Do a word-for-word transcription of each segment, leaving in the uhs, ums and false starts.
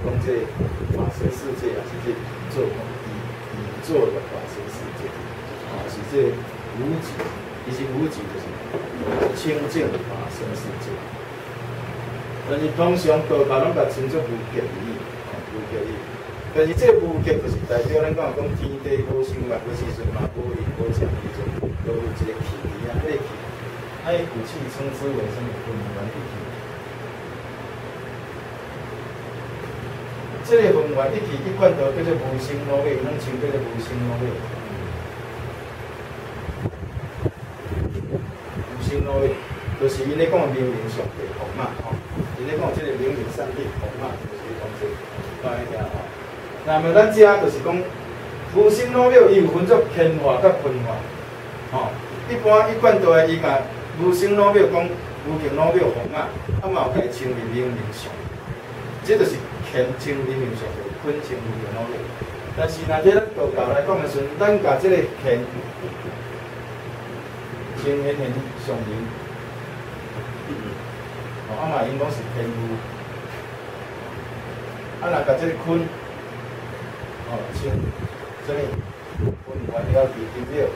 讲这法身世界，还是这宇宙宇宇宙的法身世界，啊，是这无极，其实无极就是清净的法身世界。但是通常道教拢甲称作无极义，无极义。但是这无极就是代表咱讲讲天地无生物的时阵嘛，无因无常时阵，都有一个气啊，迄个气，啊，伊古气称之为什么分元一体？这个分元一体一贯道叫做无生无灭，拢称叫做无生无灭。无生无灭，就是因咧讲明明上帝佛嘛，吼，因咧讲这个明明上帝佛嘛，就是讲这，大家听吼。那么咱遮就是讲无生无灭，伊有分作天化甲分化，吼。一般一贯道的伊甲无生无灭讲无形无灭佛嘛，啊嘛有家称为明明上，这就是。天称明明上帝，坤称无形无灭。但是，若伫咱道教来讲的时阵，咱甲即个天称显现上明，哦，啊嘛因讲是天物。啊，若甲即个坤，哦，称什么？坤元了地金了。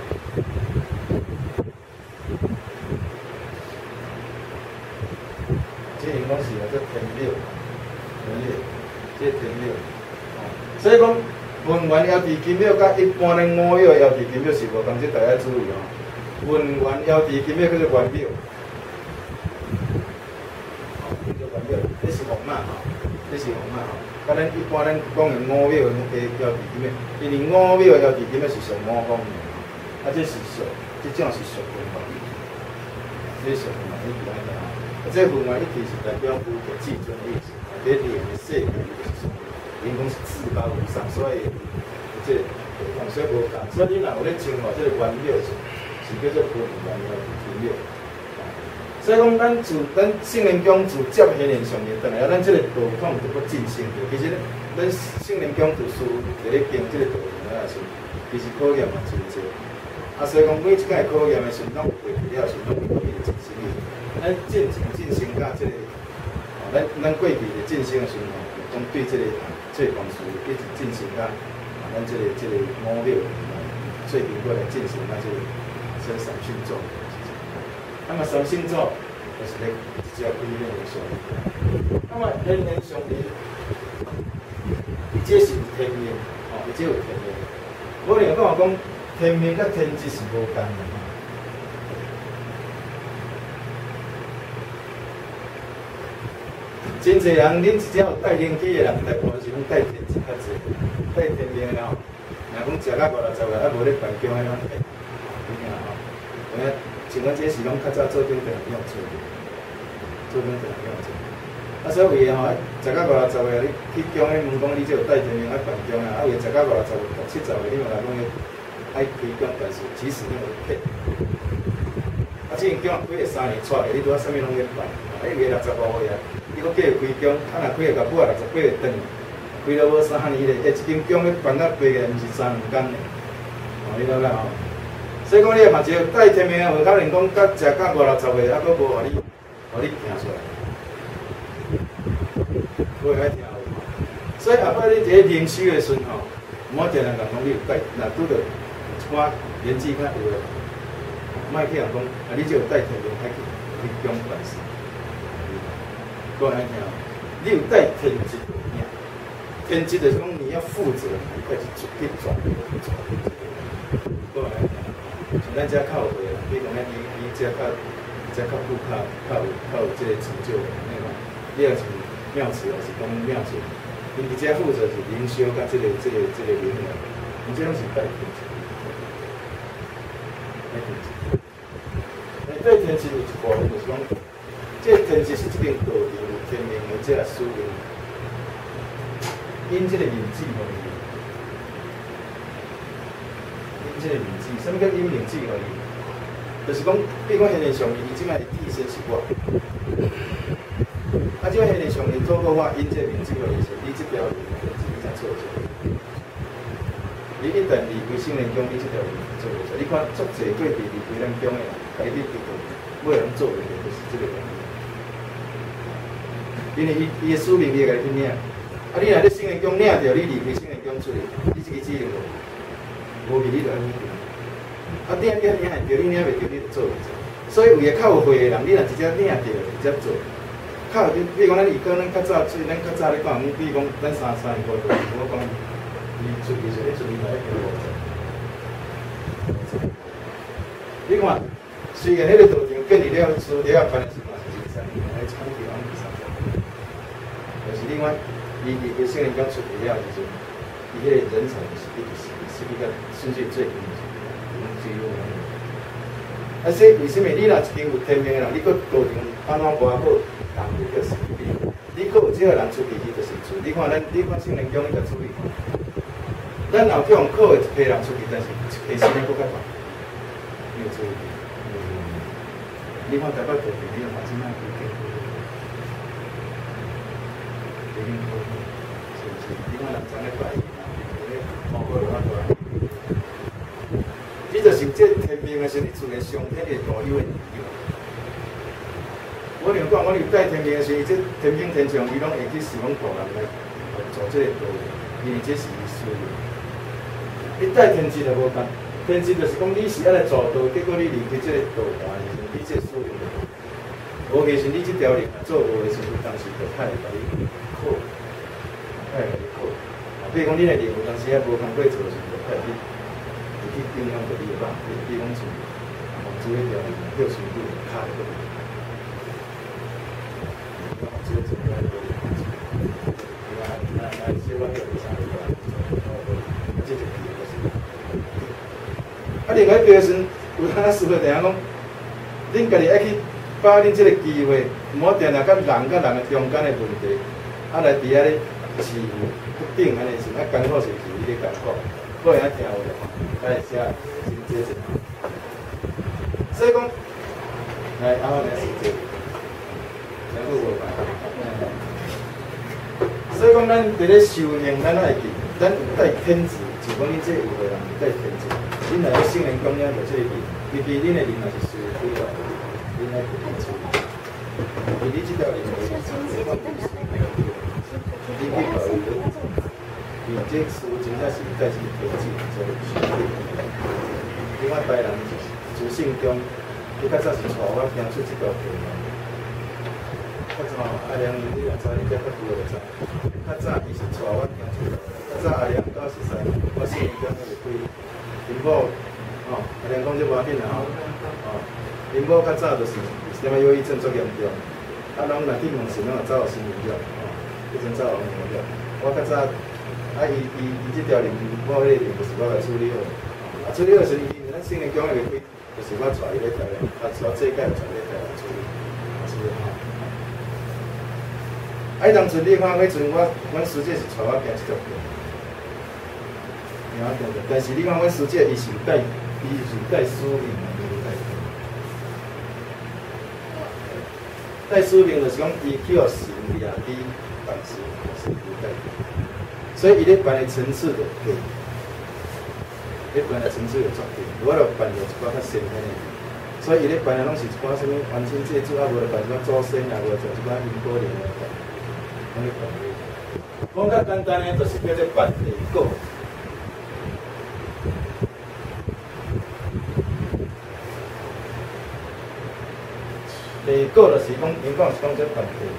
即因讲是叫做天了，天了。这天了，所以讲分元了地金了，甲一般咱五药了地金了是无同，这大家注意哦。分元了地金了叫做元了，哦，叫做元了，这是红嘛吼，这是红嘛吼。甲咱一般咱讲的五药那个了地金了，因为五药了地金了是属五方面，啊，这是属，这种是属分元一体，这是属分元一体安尼吼。啊，这分元一体是代表无极至尊的意思。这里的世界就是说，因讲是至高无上，所以这同所无共。所以你若有咧称呼这个元了是是叫做分元了地金了。所以讲，咱自咱圣灵宫自接显现上面，当然咱这个道统就要进行着。其实咱圣灵宫读书伫咧经这个道理啊，是其实考验嘛真济。啊，所以讲每一届考验的时阵，拢有过去了时，拢有过去的进行的。咱进程进行到这个。咱咱过去的进行的时候，讲对这个这个方式一直进行到啊，咱这个这个五六最平过来进行到这个这三星座。那么三星座就是咧只要规律的上面。那么天命上面，伊这是天命，哦，伊这有天命。我另外讲讲天命甲天机是无共的。真侪人，恁只要带灵气的人，大部分是拢带天机较济，带天命的吼。若讲食到五六十个，啊无咧办公的拢会，有影吼。我像阮这是拢较早做顶地用做的，做顶地用做。啊，所以有诶吼，食到五六十个，你去讲咧问讲你这有带天命爱办公啊？啊，有食到五六十个、六七十个，你嘛来讲爱开讲，但是其实你有骗。啊，这讲开个三年出来，你拄啊啥物拢咧办？啊，伊个六十五岁啊。伊搁继续开工，啊，若开个到尾六十八个转，开了无三年咧，诶，一间工咧办到八个，毋是三两工咧，哦，你了解吼？所以讲你嘛只有带天命，有可能讲甲食到五六十个，啊，搁无互你，互你行出来，无会爱听有。所以后摆你伫咧灵修的时阵吼，毋好定人讲讲你有带，若拄着一寡年纪较大个，莫去人讲，啊，你只有带天命，爱去去讲办事。讲来听，你有带天职的命，天职就是讲你要负责，你快去做去做去做。讲来听，像咱遮较有会啦，比如讲咱伊伊遮较遮较富较较有较有这个成就的那种，你若是庙祠还是讲庙祠，伊伫遮负责是灵修甲这个这个这个灵疗，你这拢是带天职。带天职，哎，带天职有一部分就是讲。这天职是这边道理有天命的这个使命，因这个命旨互伊，因这个命旨，什么叫因命旨互伊？就是讲，比如讲现在上面，伊即摆替身是我，啊，即摆现在上面透过我因这个命旨互伊说，你这条路是你才做出来。你一旦离开圣灵宫，你这条路做袂出。你看，足侪过地离开咱宫的人，家己伫度，每人做的就是这个原因。因为伊伊的使命，伊会甲你去领， 啊，你若咧新年宫领着，你离开新年宫出去，你即个指令无，无去你就安尼定。啊，领领领会着，你领袂着，你就做袂做。所以为了较有会的人，你若直接领着直接做。较有，比如讲咱以前咱较早做，咱较早咧讲，比如讲咱三三年过度，我讲你出去时，你出去来一条路。你看，虽然迄个道场建立了，输了办的是嘛是三年，还长期往二三十年。但是另外，伊伊个新人刚出去了时阵，伊迄个人才是一直是是比较顺序最紧的，可能最有能力。啊，说为什么你若一间有天命的人，你搁道场安怎无好，人就叫神秘。你搁有即个人出去，伊就是做。你看咱，你看新人宫，你甲注意看。咱后叫人考的一批人出去，但是一批时间搁较长。没有注意，嗯，你看台北道场，你看真正几间，几间好，是不是？你看人真咧拜伊，咧跑过来啊过来，你就是这天命的时候，你自然上天的大有的力量。我另讲，我入带天命的时候，这天兵天将，伊拢会去使用大人来做这个道理，因为这是伊需要。你带天机就无共。天机就是讲，你是安尼做道，结果你离开这个道坛的时候，你这个使命，无其实你这条路做无的时候，当时就太会甲你考，太会甲你考。啊，比如讲你的任务当时还无通过做的时候，就太会去去影响到你的人，比如讲像房子迄条路，叫程度卡在嗰度，房子整个喺嗰度，你看，那那小可叫你啥物事？这就係個事。啊，另外一个是，有当师傅定下讲，恁家己爱去把恁即个机会，毋好定定甲人甲人的中间的问题，啊来伫遐咧饲不顶安尼是，啊艰苦是是伊咧艰苦，好会晓听有咧，来写真接真。所以讲，来啊，来是这，全部无办。所以讲，咱伫咧修行，咱爱记，咱带天子，就讲恁这有个人带天子。恁若咧圣人讲了就这个，尤其恁的人若是属于几条，恁爱去处理。而你这条人就是，你讲你去考虑的，你这事真正是在是天子做处理。你看白人自信中，你较早是带我听出这条题目。较早阿良，你若知，你则较拄就知。较早伊是带我听出，较早阿良九十三，我圣人讲就开。林某，哦，阿良讲这无要紧啦，吼，哦，林某较早就是什么忧郁症足严重，啊，拢若去问神，拢有走互心理了，哦，迄阵走互心理了。我较早，啊，伊伊伊这条林某迄个林就是我来处理好，啊，处理好时，伊咱圣人讲的开，就是我带伊咧台湾，啊，带这届带咧台湾处理，处理好。啊，当初你看迄阵，我阮师姐是带我行这条路。但是你看，阮师姐伊是带，伊是带使命的，带使命就是讲，伊去互神也伫办事，是不带。所以伊咧办的层次就对，咧办的层次就绝对。我著办着一寡较深的，所以伊咧办的拢是一寡什么完成祭祖，啊无就办一寡祖先，啊无就一寡因果灵的，拢咧办。讲较简单的，就是叫做办地果。地果就是讲，因讲是讲这办地。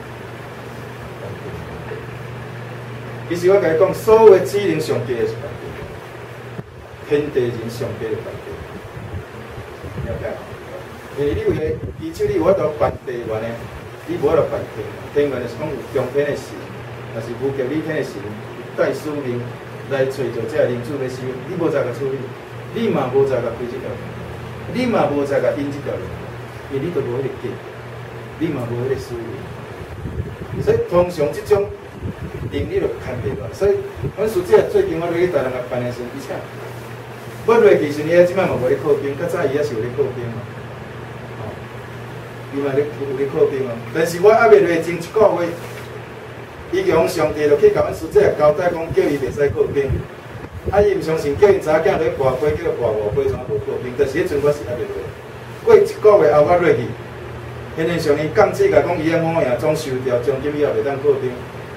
其实我甲你讲，所有的指令上低的是办地，天地人上低的办地，了解？因为你为了而且你有法度办地缘的，你无法度办天，天缘就是讲有中天的神，但是无极理天的神带使命来找着这人主要修，你无才甲处理，你嘛无才甲开这条路，你嘛无才甲引这条路。因为你都无迄个劲，你嘛无迄个使命，所以通常即种能力就看袂落。所以，阮师姐最近我落去台南甲办的时，而且要落去时，伊啊即摆嘛无咧靠兵，较早伊也是有咧靠兵嘛，哦，伊嘛咧有咧靠兵嘛。但是我还未落前一个月，伊用上帝就去甲阮师姐交代讲，叫伊袂使靠兵。啊，伊毋相信，叫因查囝落去跋杯，叫跋五杯，怎无靠兵？但是迄阵我是还未落。过一个月后，我落去，现在上年降级甲讲伊个五样总收掉，奖金以后袂当靠定，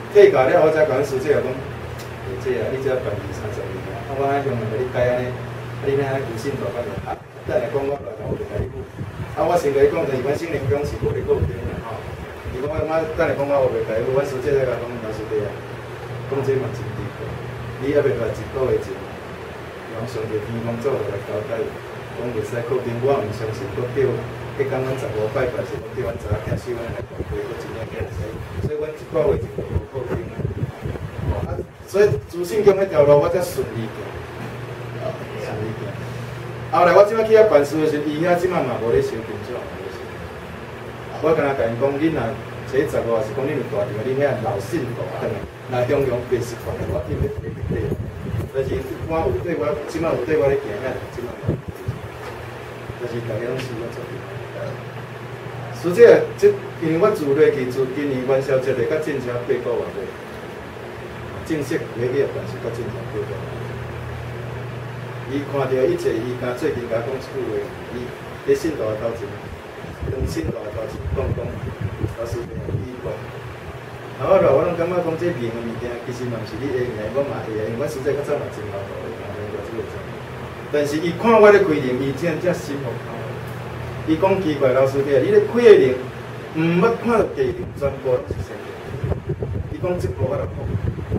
退教了，我才甲阮师姐讲，姐啊，你只办二三十年啊，啊，我爱向人甲你改安尼，啊，你哪安尼有信大干了？啊，等下讲我来讲，我就甲你讲。啊，我先甲你讲，就是阮圣灵宫是无咧固定的吼。如果我我等下讲我学袂甲你，阮师姐在甲讲，老师弟啊，讲这嘛真离谱。你还袂来一个月前，用上着天公做来交代，讲袂使固定，我毋相信佫叫。迄讲阮十五拜拜是讲叫阮查囝收阮来办会，佫真正叫使，所以阮一个月前就无固定啊。哦啊，所以自信宫迄条路我才顺利行，顺利行。后来我即摆去遐办事的时候，伊遐即摆嘛无咧收金纸，我敢若甲因讲，恁若初十五是讲恁有大场，恁遐老信徒等下，若向阳八十块，我应该袂对。但是我有对我，即摆有对我咧行遐，即摆，但是大家拢是我做的。实际即因为我自落去自今年元宵节个，甲正常八个月尾，正式要去办是甲正常八个月。伊看到一切，伊甲最近甲讲一句话，伊咧信徒头前，当信徒头前讲讲，老师弟伊讲。啊，我落我拢感觉讲这面个物件，其实嘛毋是你会硬，我嘛会硬，因为我实在较早嘛真老道的，嘛免讲即个种。但是伊看我咧开灵，伊真正心服口。伊讲奇怪，老师弟，你咧开个灵，毋捌看到家灵，全部拢是仙灵。伊讲这步我就好，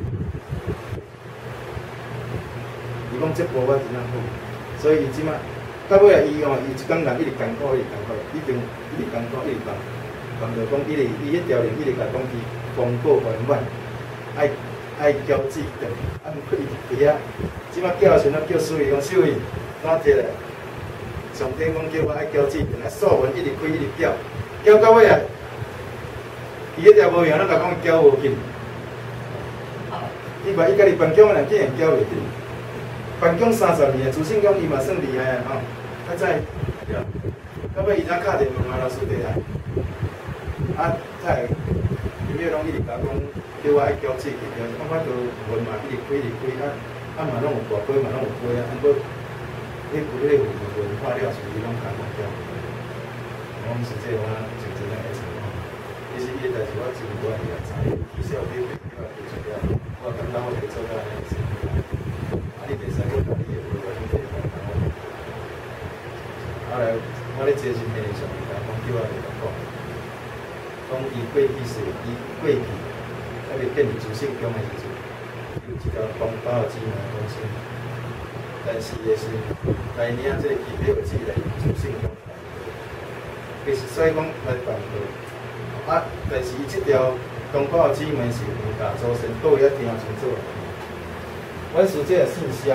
伊讲这步我真正好，所以伊即摆到尾啊，伊哦，伊一工人一直艰苦，一直艰苦，一定一直艰苦，一直艰，讲着讲伊直伊迄条灵一直甲讲伊功过圆满，爱爱交志定，啊，毋过伊伫遐，即摆叫时阵叫师傅讲师傅，哪摕来？上天讲叫我爱交志定，啊锁门一直开一直叫，叫到尾啊，伊迄条无用，咱甲讲叫无紧。伊话伊家己办公个人竟然叫袂紧，办公三十年，自信讲伊嘛算厉害啊吼，较早，到尾伊才敲电话老师弟来，啊，才伊迄拢一直甲讲叫我爱交志定，我我都门嘛一直开一直开，啊啊嘛拢有大杯嘛拢有杯啊，啊不。迄古迄个文化了，是伊拢讲讲叫，我毋是这我就真正会成功。其实伊个代志我真关也知，其实后尾袂叫我提出了，我感觉我袂做到安尼成功。啊，你袂使我家己个规划，你袂当讲我。后来我咧接近天的时候，伊讲叫我来讲，讲伊过去是伊过去，啊，袂变成自信宫的时阵，有一条公包的姊妹公司。但是也是来年这期没有记来主信用，其实所以讲来办到啊，但是伊这条公告姊妹是五大周生，都要听清楚。阮师姐姓萧，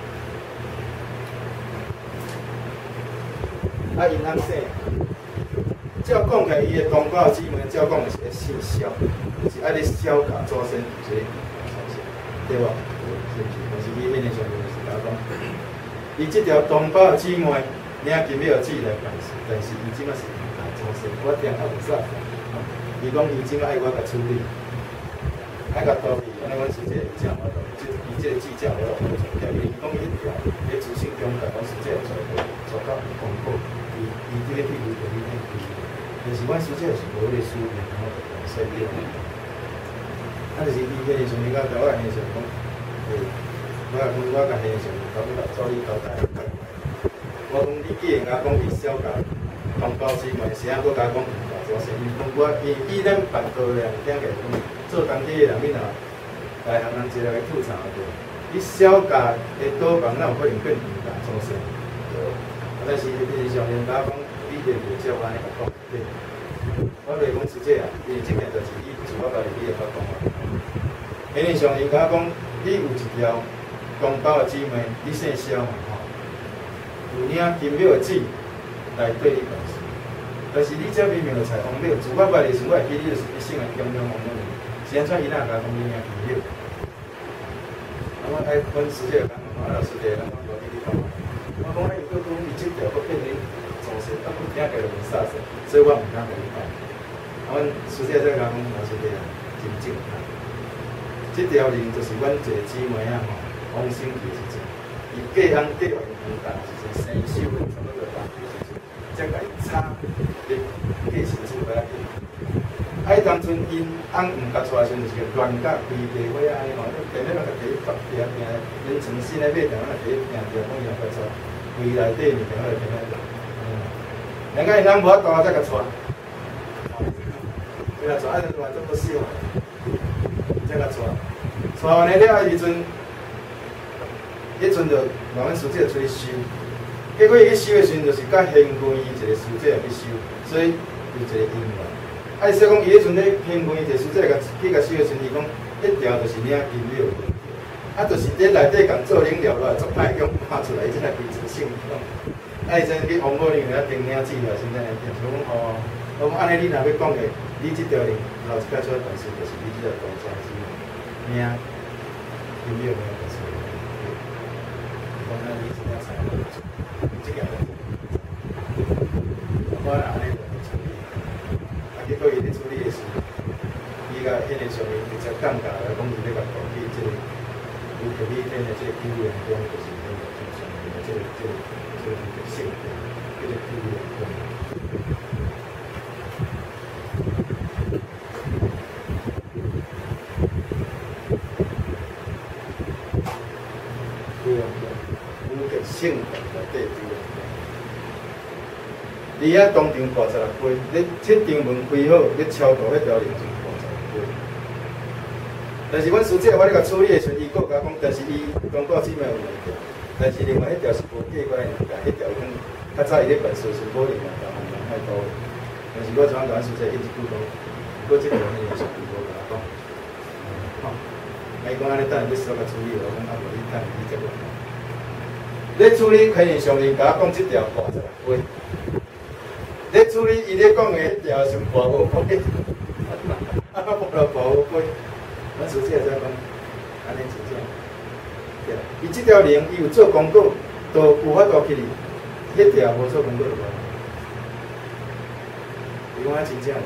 啊，因翁姓，照讲起来，伊的公告姊妹照讲是姓萧，是爱咧萧家周生，所以对吧？是不是？但是伊迄个上面是甲讲，伊即条东宝姊妹，领金庙子来办事，但是伊即摆是大做事，我定较袂使。伊讲伊即摆爱我甲处理，爱甲道理，安尼阮师姐会讲我，即伊即个计较我好重要，因为伊讲伊条，迄自信中甲阮师姐做做到功课，伊伊即个譬如就伊迄个，但是阮师姐是无咧输赢，我就讲说你。啊，就是伊迄个时阵，伊甲甲我形象讲，诶，我讲我甲形象，甲我甲助理交代。我讲你既然甲讲伊小甲同胞姊妹，是啊，佫甲讲五大做生意，讲我伊以咱办道的人，听起来讲做工体的人，你若来行人一来吐槽着，你小甲的倒房，哪有可能变五大做生意？但是事实上，人家讲你着袂照安尼甲讲，对。我袂讲实际啊，因为即件就是伊自我家己伊会甲讲啊。因为上因甲我讲，你有一条公包的姊妹，你姓萧嘛吼，有领金庙的纸来对你办事。但是你这明明就采红庙，自我捌的时，我会记你就是你姓个金庙红庙，是安怎伊哪甲讲你领金庙？啊，我爱阮师姐讲，啊老师弟，咱讲多你讲，我讲哎，哥讲你这条我骗你做事，啊，不听个就杀死，所以我唔敢甲你讲。阮师姐在讲，老师弟啊，真正啊，这条灵就是阮一个姊妹啊吼，往生去时阵，伊嫁翁嫁完元旦时阵，生寿差不多大岁时阵，才甲伊插，你嫁时阵不要紧。啊，迄当阵因翁毋甲带时，就是乱甲规地伙安尼吼，电咧嘛甲地发平平，连床新咧买电话地平平，讲伊若甲带，柜内底物件我就平平做。人家因翁无法度才甲带，伊若带啊，就话做不少，才甲带。带完了了，伊阵，迄阵就慢慢师姐出去收。结果伊去收的时阵，就是甲现官伊一个师姐去收，所以有一个因缘。啊，所以讲伊迄阵咧现官伊一个师姐甲去甲收的时阵，伊讲迄条就是领金了，啊，就是伫内底共做领了落来，做歹用拍出来，伊才来规则性用。啊，伊真去王母岭遐订领子了，现在来订，所以讲哦，我讲安尼你若要讲的，你即条领老一摆出来本身就是你即条东西是领金了领本身。讲安尼真正才有即个。我安尼就处理，啊，结果伊咧处理的时，伊甲迄个上面直接降价来讲，伊咧甲讲起即个有特别天的即个救援工，就是迄个上面的即个即个即个性质，即个救援工。救援工，有个性质内底救援工。你遐当场挂十六杯，你七张门开好，你超过迄条零就挂十六杯。但是阮师姐我咧甲处理的时阵，伊佫甲讲，但是伊中国纸没有问题，但是另外迄条是无寄过来人家，迄条伊讲较早伊咧办事是无另外交人人太多。但是我怎样甲阮师姐一直沟通，佫即条迄个是无甲我讲，吼，啊伊讲安尼等你稍甲处理，我讲啊无你等你再问。咧处理肯定上面甲我讲即条挂十六杯。咧处理伊咧讲的迄条是挂无杯，啊，无落挂无杯。阮师姐才讲，安尼真正，对，伊即条铃伊有做广告，都有法度去哩，迄条无做广告就无。伊讲啊真正，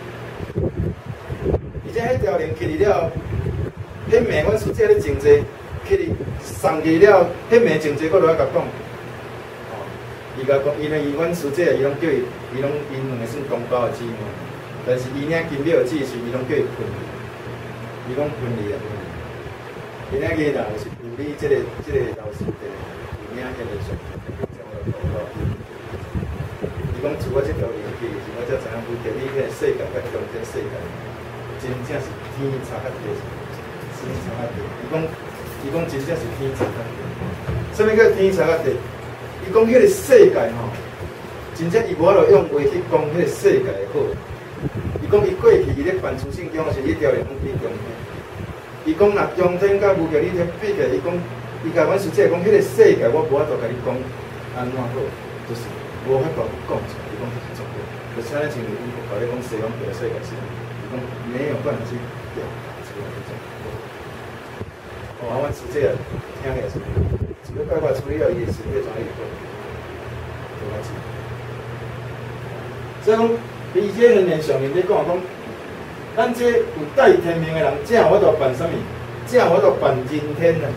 而且迄条铃去哩了，迄暝阮师姐咧真济，去哩送去了，迄暝真济，佫落来甲讲。伊甲讲，因为伊阮师姐伊拢叫伊，伊拢因两个算同胞的姊妹，但是伊领金表的指示，伊拢叫伊分离，伊讲分离啊分离。伊领囡仔就是处理即个即个老师的，伊领迄个上，将我同胞。伊讲除我即条连接，是我才知影，为着你迄个世界甲中间世界，真正是天差较地，天差较地。伊讲，伊讲真正是天差较地。啥物叫天差较地？伊讲迄个世界吼，真正伊无法度用话去讲迄个世界的好。伊讲伊过去伊咧办出信中是一条连拢比中天。伊讲若中天甲无叫你咧比起来，伊讲伊甲阮师姐讲，迄个世界我无法度甲你讲安怎好，就是无法度讲出来。伊讲是错的，就像咱像伊甲你讲西方的世界是，伊讲没有办法去表达出来这种。哦，阮师姐听起来是。你快快处理了，伊是越转越多，就开始。所以讲，比这个人上面咧讲讲，咱这有带天命的人，正有法度办啥物？正有法度办人天呢？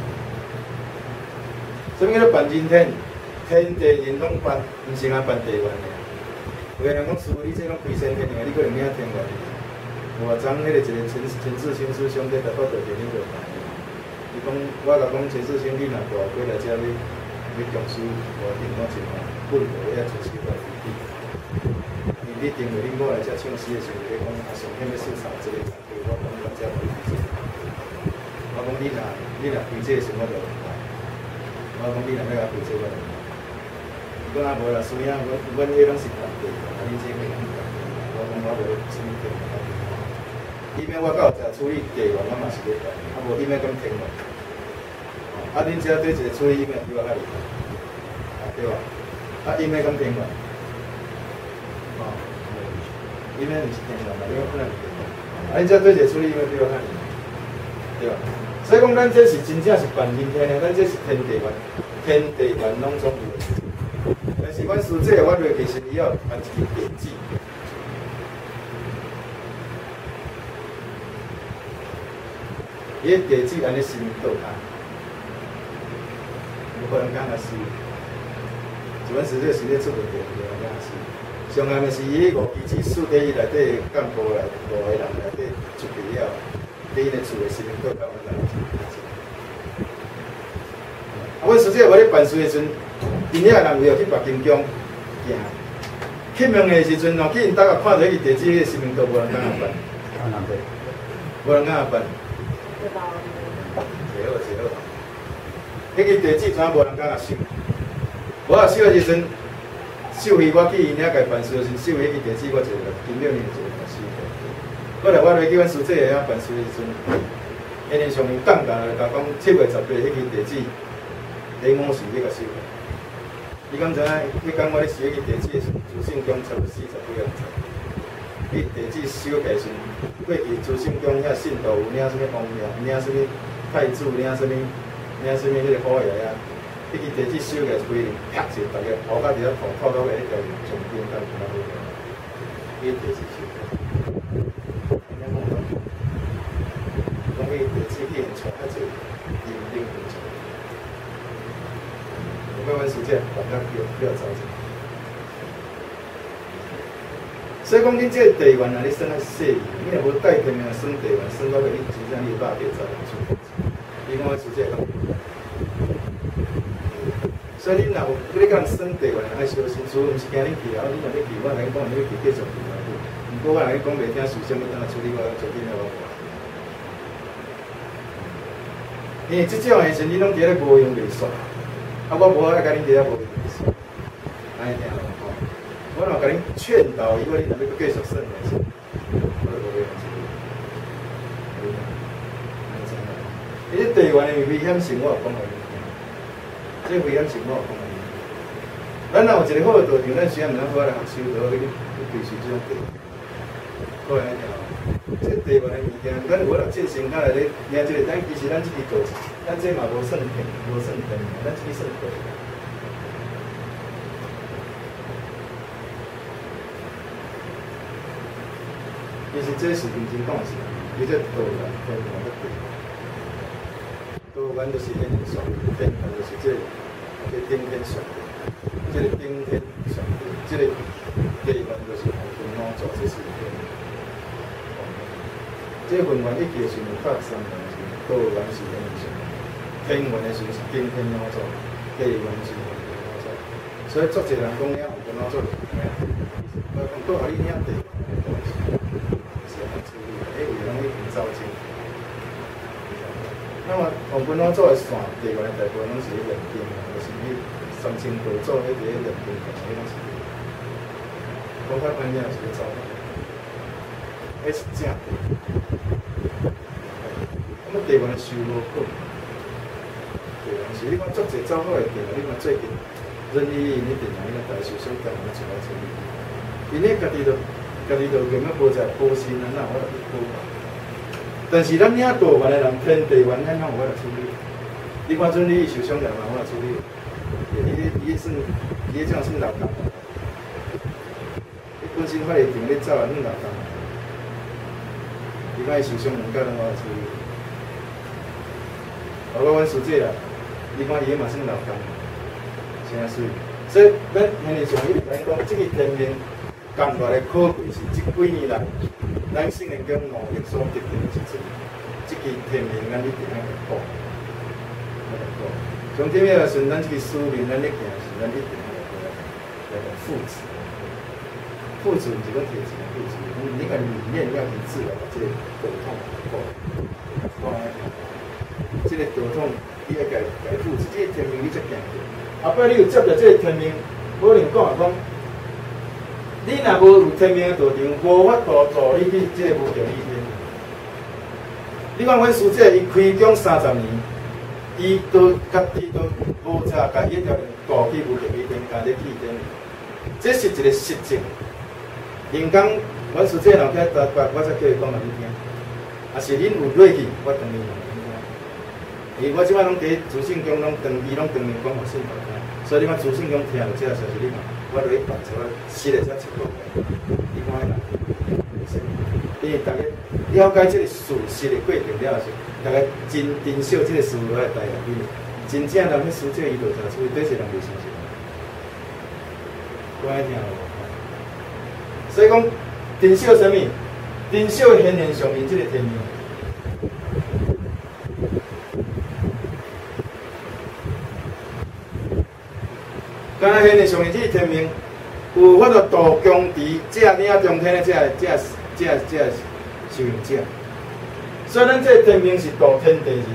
什么叫做办人天？天地人拢办，毋是讲办地缘的。有个人讲，师傅，你这种开先天的，你可能领天缘的。我昨迄个一个陈陈志新师兄弟，台北就天就办。伊讲，我甲讲，陈志兴，你若大过来遮要要强势，我定我真好，本无遐出手来飞机。因你定位恁我来遮唱诗的时候，你讲啊，上天要四场这个场地，我讲我遮可以飞。我讲你若你若飞这个时候我就来，我讲你若要甲飞这我就来。伊讲啊无啦，所以啊，阮阮迄拢是团队，啊你这个人团队，我讲我无什么天啊。伊免我到有食处理地缘，我嘛是咧办，啊无伊免讲天缘。啊，恁遮对一个处理伊免比我较厉害，啊对吧？啊伊免讲天缘，哦，伊免毋是天缘嘛，伊讲可能是天缘。啊，恁遮对一个处理伊免比我较厉害，对吧？所以讲，咱这是真正是办人天的，咱这是天地缘，天地缘拢总有。但是阮师姐，我认为其实伊要办一个地址。伊个地址安尼神道下，无可能讲啊是，就阮师姐是咧做个地，无可能讲是， 上暗的是伊五支子树底伊内底干部来五个人内底出去了，伫因的厝的时阵，过到阮来。啊，阮实际我咧办事的时阵，因遐人有去白金宫行，去问的时阵哦，去因兜下看到迄个地址，迄个生命都无人敢若办， 可能对， 无人敢若办。是好是好，迄个地址怎无人敢若收？我啊收的时阵，收去我去因遐家办事的时阵，收迄个地址，我就金六年就就收过。后来我来叫阮师姐遐办事的时阵，因为上面降价来甲讲七月十八迄个地址。第五时要甲收，你敢知影？迄工我咧收迄个地址的时阵，朱姓宫差不多四十几个人。迄地址收起时，过去朱姓宫遐信徒有领什么王爷，领什么太子，领什么领什么迄个虎爷啊。迄个地址收起是规定，啪就大家涂到伫遐涂涂到个迄条上边甲看到迄个，迄地址收。讲迄地址去现场较济，认定现场。我阮师姐大家比较比较早一点，所以讲恁这个地缘啊，你算较细，你若无带天命算地缘，算到个你真正你大跌走人出。你讲我师姐讲，所以恁若有你讲算地缘，爱小心，除毋是惊恁去啊，你若要去，我来讲，你要去继续去嘛。毋过我来讲袂听是啥物，等下处理我做紧的我。因为即种的时，你拢伫咧无用袂煞。啊，我无爱甲恁伫遐无意思，安尼听咯吼。我若甲恁劝导，以后恁若要继续算的时，我就无要讲。安尼怎样？伊这地缘的危险性，我有讲互恁听。这危险性我有讲互恁听。咱若有一个好的道场，咱虽然毋通好来学修道，你你维持这种地。好安尼听咯。这地缘的物件，咱如果若进行下来咧，领这个，咱其实咱即个做。咱这嘛无算骗，无算骗，咱这个算对。其实这是认真讲是，伊这道缘天缘个对。道缘就是天上，天缘就是这这顶天上帝，这个顶天上帝，这个地缘就是红军老祖，这是天。这份缘一结是有发生的，道缘是天上。天缘的时是顶天老祖，地缘是红军老祖，所以足侪人讲遐红军老祖，我讲倒互你领地缘的东西，是安处理的，迄有人已经走精。那么红军老祖的线，地缘的大部分拢是迄两边啊，就是迄三清道祖迄个两边，迄拢是。讲较关键是要走，迄是正地。咁啊，地缘收无够。是你讲足侪走好的店，你看最近人医院迄店啊，迄个大受伤干嘛出来处理？因咧家己都家己都根本无在保身啊，哪有法度去保？但是咱领道缘的人偏地缘，咱哪有法度处理？你看准你受伤了嘛，有法处理？伊伊算伊这样算老干，伊本身法律定咧走啊，算老干。伊讲伊受伤，人家拢有法处理。包括阮师姐啦。你看伊嘛算老干，真水。所以咱现在从伊来讲，即个天命降落来可贵是即几年来，咱圣人宫五力所得到的时阵，即个天命咱一定要来保，要来保。从天命来说，咱即个使命，咱咧行是，咱一定要来来来负责。负责毋是讲铁钱负责，你个理念要一致来把这个道统保。保安，这个道统。你要家家负责，这个天命你才行着。后摆你有接着这个天命，可能讲啊讲，你若无有天命的道场，无法度助你去这个无条理天。你看阮师姐伊开讲三十年，伊都家己都无查家己一条路去无条理天，家己去天。这是一个实证。人讲阮师姐若起台北，我才叫伊讲互你听。啊，是恁有落去，我当然讲。伊我即摆拢伫主信宫拢长期拢长年讲互信徒听，所以你看主信宫听到这个消息，你看我落去办一个新的只七个，你看迄人，因为大家了解这个事实的过程了后，大家真珍惜这个事物来带入去，真正人去思这个伊就查出，对些人袂相信。我爱听无？ 所以讲，珍惜什么？珍惜现现上面这个天命。敢若现现上面这个天命，有法度度强敌，这领中天的这这这这受用者。所以咱这天命是度天地人，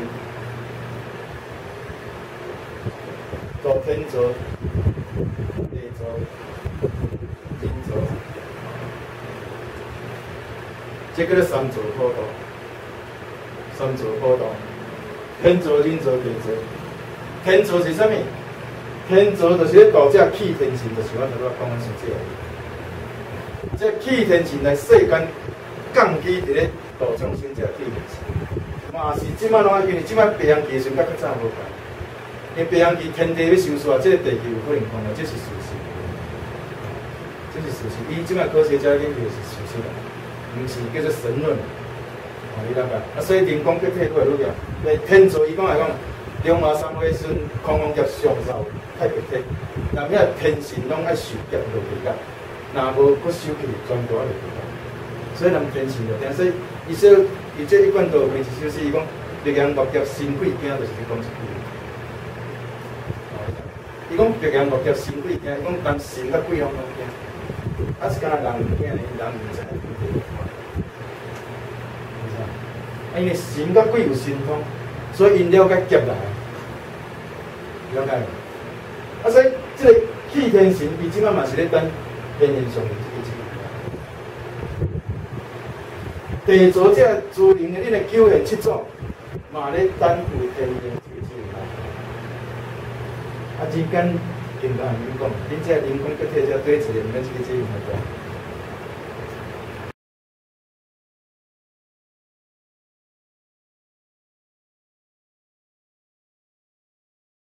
度天造、地造、人造。这叫做三造普度，三造普度，天造、人造、地造。天造是啥物？天造就是咧度这气天神，就是我头拄讲的是这个。这气天神来世间降起伫咧度众生这气天神，嘛是即摆拢啊，因为即摆白羊期的时阵，甲较早无共。因为白羊期天地要收束啊，这个地球有可能空啊，这是事实。这是事实，伊即摆科学家研究是事实啦。毋是叫做神论，哦，你了解？啊，所以人工结体都会愈强。诶，天造伊讲来讲，龙马三岁时，空空劫上受太别体，那遐天神拢爱受劫落地甲，若无搁受气，全部爱落地甲。所以人天神就听，所以伊说，伊这一贯道平时就是伊讲，别人六劫神鬼惊，就是讲一句。伊讲别人六劫神鬼惊，伊讲但神甲鬼拢拢惊。啊，是敢若人唔惊呢，人唔知。啊，因为神甲鬼有神通，所以因了解劫来，了解。啊，所以这个气天神，伊即摆嘛是咧等天现上面这个地造这诸灵的，恁的九现七种，嘛咧等有天现这个智慧。啊，人间。简单，你讲，恁这人工结体这对一个，免这个这用来讲。